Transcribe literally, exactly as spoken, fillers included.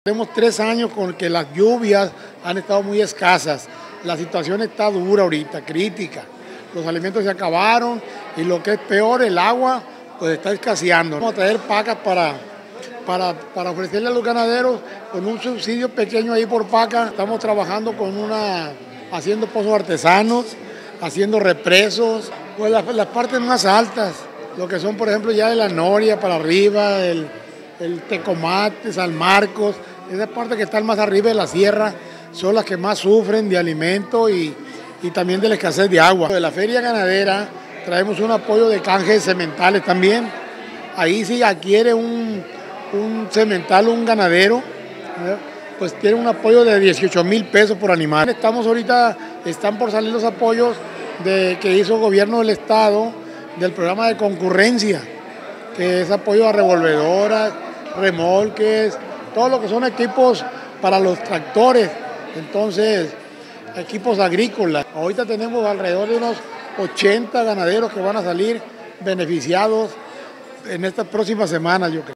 Tenemos tres años con que las lluvias han estado muy escasas. La situación está dura ahorita, crítica. Los alimentos se acabaron y lo que es peor, el agua, pues está escaseando. Vamos a traer pacas para, para, para ofrecerle a los ganaderos con un subsidio pequeño ahí por paca. Estamos trabajando con una, haciendo pozos artesanos, haciendo represos, pues las, las partes más altas, lo que son por ejemplo ya de la Noria para arriba, el, el Tecomate, San Marcos. Esa parte que están más arriba de la sierra son las que más sufren de alimento y, y también de la escasez de agua. De la feria ganadera traemos un apoyo de canje de sementales también. Ahí si adquiere un, un semental un ganadero, ¿eh? Pues tiene un apoyo de dieciocho mil pesos por animal. Estamos ahorita, están por salir los apoyos de, que hizo el gobierno del estado del programa de concurrencia, que es apoyo a revolvedoras, remolques, todo lo que son equipos para los tractores, entonces equipos agrícolas. Ahorita tenemos alrededor de unos ochenta ganaderos que van a salir beneficiados en estas próximas semanas, yo creo.